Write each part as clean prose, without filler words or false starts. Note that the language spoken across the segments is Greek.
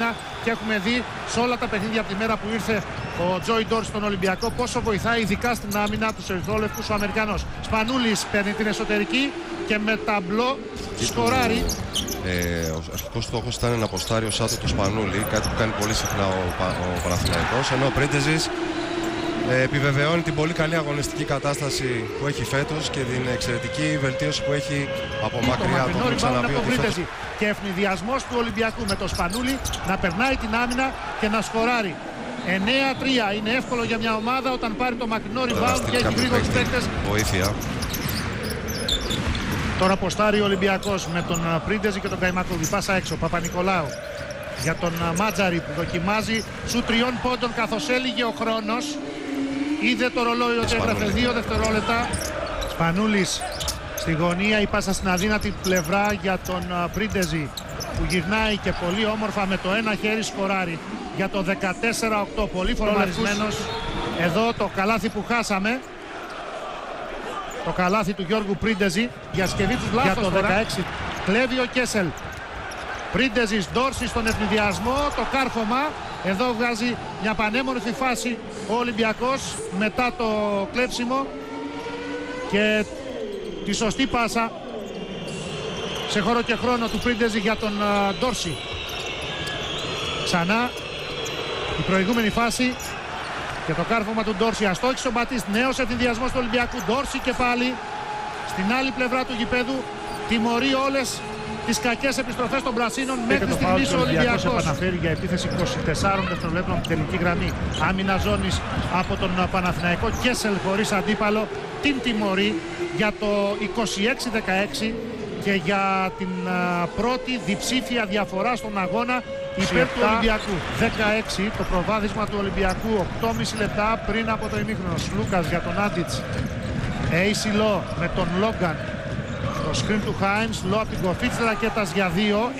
άμυνα και έχουμε δει σε όλα τα παιχνίδια από τη μέρα που ήρθε ο Τζόι Ντόρση στον Ολυμπιακό πόσο βοηθάει ειδικά στην άμυνα τους ερυθρόλευκους ο Αμερικανός. Σπανούλης παίρνει την εσωτερική και με ταμπλό σκοράρει. Ο αρχικός στόχος ήταν να αποστάρει ο Σάτο το Σπανούλη, κάτι που κάνει πολύ συχνά ο Παναθηναϊκός, ενώ ο Πρίντεζης επιβεβαιώνει την πολύ καλή αγωνιστική κατάσταση που έχει φέτος και την εξαιρετική βελτίωση που έχει από μακριά. Το έχουμε ξαναπεί ότι φέτος... Και ευνηδιασμός του Ολυμπιακού με το Σπανούλη να περνάει την άμυνα και να σκοράρει. 9-3 είναι εύκολο για μια ομάδα όταν πάρει το μακρινό rebound και έχει γρήγορους παίκτες. Βοήθεια. Τώρα ποστάρει ο Ολυμπιακός με τον Πρίντεζη και τον Καϊμακούδη. Πάσα έξω, Παπα-Νικολάου για τον Μάτζαρη που δοκιμάζει σου 3 πόντων καθώς έλυγε ο χρόνος. Είδε το ρολόι ότι έγραφε 2 δευτερόλεπτα. Σπανούλης στη γωνία, η πάσα στην αδύνατη πλευρά για τον Πρίντεζη που γυρνάει και πολύ όμορφα με το ένα χέρι σκοράρει για το 14-8. Πολύ φορμαρισμένος. Εδώ το καλάθι που χάσαμε, το καλάθι του Γιώργου Πρίντεζη για σκευή τους λάθος για το 16. Κλέβει ο Κέσελ. Πρίντεζης, Ντόρση στον ευνηδιασμό, το κάρφωμα. Εδώ βγάζει μια πανέμορφη φάση ο Ολυμπιακός μετά το κλέψιμο και τη σωστή πάσα σε χώρο και χρόνο του Πρίντεζη για τον Ντόρση. Ξανά η προηγούμενη φάση και το κάρφωμα του Ντόρση. Αστόχησε ο Μπατίστ, νέος ευνηδιασμός του Ολυμπιακού. Ντόρση και πάλι στην άλλη πλευρά του γηπέδου τιμωρεί όλες τις κακές επιστροφές των Πρασίνων μέχρι στιγμής ο Ολυμπιακός. Επαναφέρει για επίθεση 24 δευτερολέπτων από την τελική γραμμή. Άμυνα ζώνης από τον Παναθηναϊκό. Κέσελ χωρίς αντίπαλο την τιμωρεί για το 26-16 και για την πρώτη διψήφια διαφορά στον αγώνα υπέρ του Ολυμπιακού. 16 το προβάδισμα του Ολυμπιακού, 8,5 λεπτά πριν από το ημίχρονο. Λούκας για τον Άντιτς. Έισι Λό με τον Λόγκαν. Το screen του Χάιμς, Λό από την κορφή της ρακέτας για 2,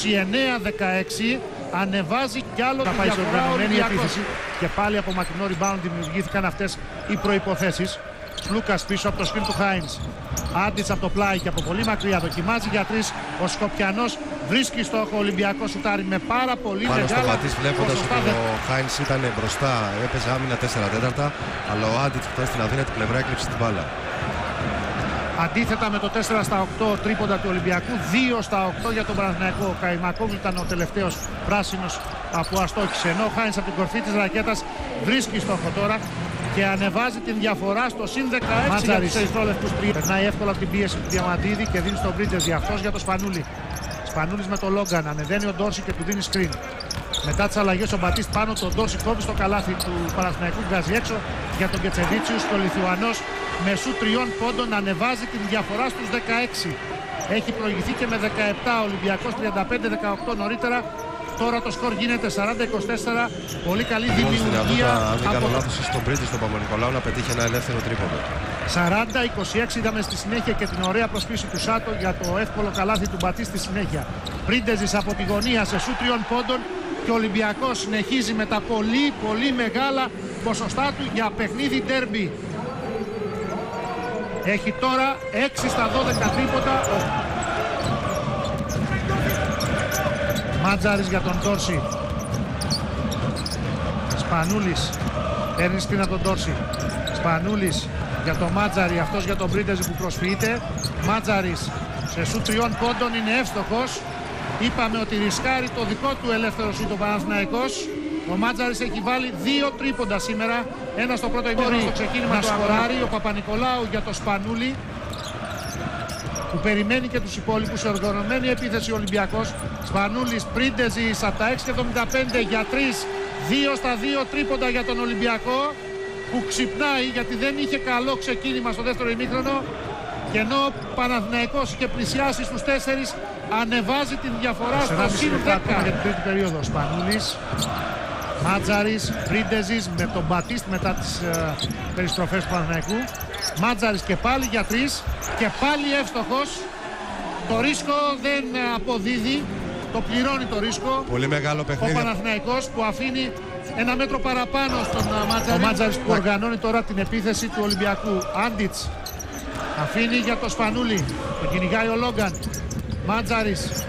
29-16. Ανεβάζει κι άλλο την διοργανωμένη επίθεση και πάλι από μακρινό rebound δημιουργήθηκαν αυτές οι προϋποθέσεις. Λούκας πίσω από το screen του Χάιμς. Άντιτς από το πλάι και από πολύ μακριά δοκιμάζει για 3. Ο Σκοπιανός βρίσκει στόχο. Ο Ολυμπιακός σουτάρει με πάρα πολύ μεγάλα ποσοστά. Πάνω στο Πατής βλέποντας ότι ο Χάιμς ήταν μπροστά, έπαιζε άμυνα 4/4, αλλά ο Άντιτς που ήταν στην αδύνατη πλευρά έκλειψε την μπάλα. Αντίθετα με το 4/8 τρίποντα του Ολυμπιακού, 2/8 για τον Παναθηναϊκό. Ο Καϊμακόβλου ήταν ο τελευταίος πράσινος που αστόχησε. Ενώ ο Χάινς από την κορφή της ρακέτας βρίσκει στόχο τώρα και ανεβάζει την διαφορά στο συν 16 για τους ερυθρόλευκους. Περνάει εύκολα από την πίεση του Διαμαντίδη και δίνει στον Πρίντεζη. Αυτός για τον Σπανούλη. Σπανούλης με τον Λόγκαν. Ανεβαίνει ο Ντόρση και του δίνει screen. Μετά τις αλλαγές ο Μπατίστ πάνω, τον Ντόρση κόβει στο καλάθι του Παναθηναϊκού, βγάζει έξω για τον Κετσεβίτσιους. Ο Λιθουανός με σου 3 πόντων ανεβάζει την διαφορά στους 16. Έχει προηγηθεί και με 17 ο Ολυμπιακός, 35-18 νωρίτερα. Τώρα το σκορ γίνεται 40-24. Πολύ καλή δημιουργία. Αν δεν κάνω λάθος, στον Πρίντεζη, στον Παπα-Νικολάου να πετύχει ένα ελεύθερο τρίποντο. 40-26 είδαμε στη συνέχεια και την ωραία προσποίηση του Σάτο για το εύκολο καλάθι του Μπατί στη συνέχεια. Πρίντεζης από τη γωνία σε σου 3 πόντων και ο Ολυμπιακός συνεχίζει με τα πολύ μεγάλα ποσοστά του για παιχνίδι ντέρμπι. Έχει τώρα 6 στα 12 τρίποτα. Μάτζαρης για τον Ντόρση. Σπανούλης παίρνει σκριν από τον Ντόρση. Σπανούλης για τον Μάτζαρη, αυτός για τον Πρίντεζη που προσφυείται. Μάτζαρης σε σου 3 πόντων είναι εύστοχος. Είπαμε ότι ρισκάρει το δικό του ελεύθερο σούτ ο Παναθηναϊκός. Ο Μάτζαρης έχει βάλει 2 τρίποντα σήμερα. Ένα στο πρώτο ημίχρονο στο ξεκίνημα του σκοράρει. Ο Παπα-Νικολάου για το Σπανούλη που περιμένει και τους υπόλοιπους σε οργανωμένη επίθεση ο Ολυμπιακός. Σπανούλης, Πρίντεζης από τα 6,75 για 3. 2 στα 2 τρίποντα για τον Ολυμπιακό που ξυπνάει γιατί δεν είχε καλό ξεκίνημα στο δεύτερο ημίχρονο. Και ενώ ο Παναθηναϊκός είχε πλησιάσει στους 4, ανεβάζει την διαφορά στο συν 10 για την τρίτη περίοδο. Σπανούλης, Μάτζαρης, Πρίντεζης με τον Μπατίστ μετά τις περιστροφές του Παναθηναϊκού. Μάτζαρης και πάλι για 3 και πάλι εύστοχος. Το ρίσκο δεν αποδίδει, το πληρώνει το ρίσκο. Πολύ μεγάλο παιχνίδι. Ο Παναθηναϊκός που αφήνει ένα μέτρο παραπάνω στον Μάτζαρη. Ο Μάτζαρης που οργανώνει τώρα την επίθεση του Ολυμπιακού. Άντιτς αφήνει για το Σπανούλη, το κυνηγάει ο Λόγκαν. Μάτζαρης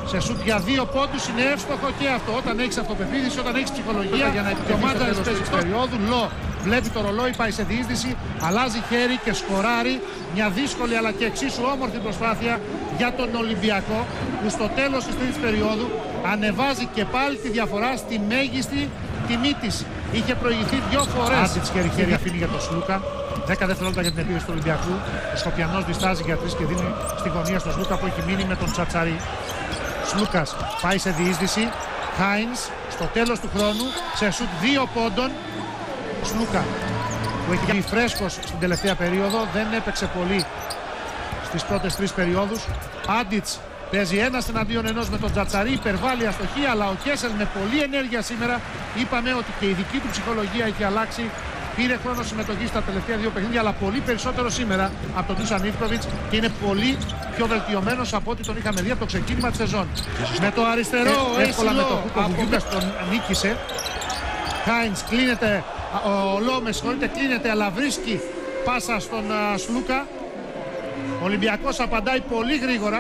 σε σουτ για 2 πόντους είναι εύστοχο και αυτό. Όταν έχεις αυτοπεποίθηση, όταν έχεις ψυχολογία για να επιτυχείς της περίοδου. Λο βλέπει το ρολόι, πάει σε διείσδυση, αλλάζει χέρι και σκοράρει. Μια δύσκολη αλλά και εξίσου όμορφη προσπάθεια για τον Ολυμπιακό, που στο τέλος της τρίτης περίοδου ανεβάζει και πάλι τη διαφορά στη μέγιστη τιμή της. Είχε προηγηθεί 2 φορές. Άντιτς χέρι αφήνει για τον Σλούκα. 10 δευτερόλεπτα για την επίθεση του Ολυμπιακού. Ο Σκοπιανός διστάζει για 3 και δίνει στη γωνία στον Σλούκα που έχει μείνει με τον Τσατσαρί. Σλούκας πάει σε διείσδυση. Χάινς στο τέλος του χρόνου σε σουτ 2 πόντων. Σλούκα που έχει γίνει φρέσκος στην τελευταία περίοδο, δεν έπαιξε πολύ στις πρώτες 3 περιόδους. Άντιτς παίζει 1 εναντίον 1 με τον Τζατσαρί, υπερβάλλει αστοχή, αλλά ο Κέσελ με πολλή ενέργεια σήμερα. Είπαμε ότι και η δική του ψυχολογία έχει αλλάξει. Πήρε χρόνο συμμετοχή στα τελευταία 2 παιχνίδια, αλλά πολύ περισσότερο σήμερα από τον Ντούσαν Ιβκοβιτς και είναι πολύ πιο βελτιωμένος από ό,τι τον είχαμε δει από το ξεκίνημα της σεζόν. Με το αριστερό εύκολα με το Κούκο Βουγιούκας τον νίκησε. Χάινς κλείνεται, ο Λό με συγχωρείτε, κλείνεται, αλλά βρίσκει πάσα στον Σλούκα. Ο Ολυμπιακός απαντάει πολύ γρήγορα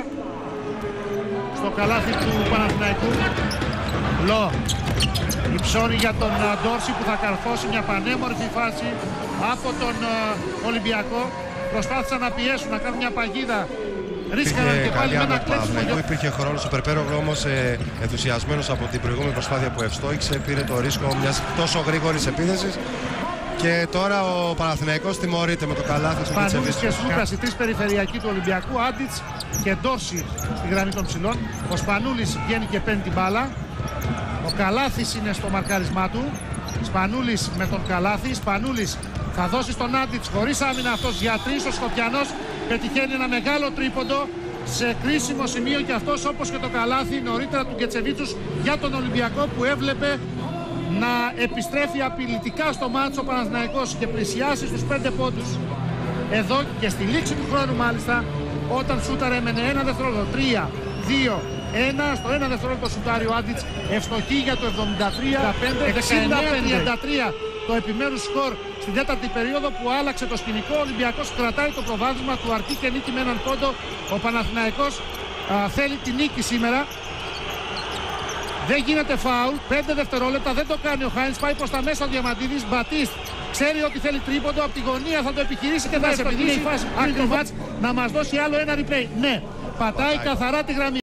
στο καλάθι του Παναθηναϊκού. Λό υψώνει για τον Ντόρση που θα καρφώσει μια πανέμορφη φάση από τον Ολυμπιακό. Προσπάθησαν να πιέσουν, να κάνουν μια παγίδα. Ρίσκαραν και πάλι με ένα κλέψιμο. Υπήρχε χρόνος, ο Περπέρο όμως ενθουσιασμένος από την προηγούμενη προσπάθεια που ευστόηξε, πήρε το ρίσκο μιας τόσο γρήγορης επίθεσης. Και τώρα ο Παναθηναϊκός τιμωρείται με το καλάθι του Κιτσεβίτσου. Σπανούλης και Σλούκας, οι 3 περιφερειακοί του Ολυμπιακού. Άντιτς και Ντόρση στη γραμμή των ψηλών. Ο Σπανούλης βγαίνει και παίρνει την μπάλα. Ο Καλάθης είναι στο μαρκάρισμά του. Σπανούλης με τον Καλάθη. Σπανούλης θα δώσει στον Άντιτς χωρίς άμυνα, αυτός για 3. Ο Σκοπιανός πετυχαίνει ένα μεγάλο τρίποντο σε κρίσιμο σημείο και αυτός, όπως και το Καλάθη νωρίτερα του Κιτσεβίτσους, για τον Ολυμπιακό που έβλεπε να επιστρέφει απειλητικά στο μάτσο ο Παναθηναϊκός και πλησιάσει στους 5 πόντους. Εδώ και στη λήξη του χρόνου μάλιστα, όταν σούταρε έμενε 1 δευτερόλεπτο, 3, 2, 1, στο 1 δευτερόλεπτο σουτάρει ο Άντιτς, ευστοχή για το 73-65-33 το επιμέρους σκορ στην τέταρτη περίοδο που άλλαξε το σκηνικό. Ο Ολυμπιακός κρατάει το προβάδισμα του, αρκεί και νίκη με έναν πόντο. Ο Παναθηναϊκός θέλει τη νίκη σήμερα. Δεν γίνεται φάουλ, 5 δευτερόλεπτα, δεν το κάνει ο Χάινς, πάει προς τα μέσα ο Διαμαντίδης. Μπατίστ ξέρει ότι θέλει τρίποντο, από τη γωνία θα το επιχειρήσει και θα ευστοχίσει η φάση να μας δώσει άλλο ένα replay. Ναι, πατάει καθαρά τη γραμμή.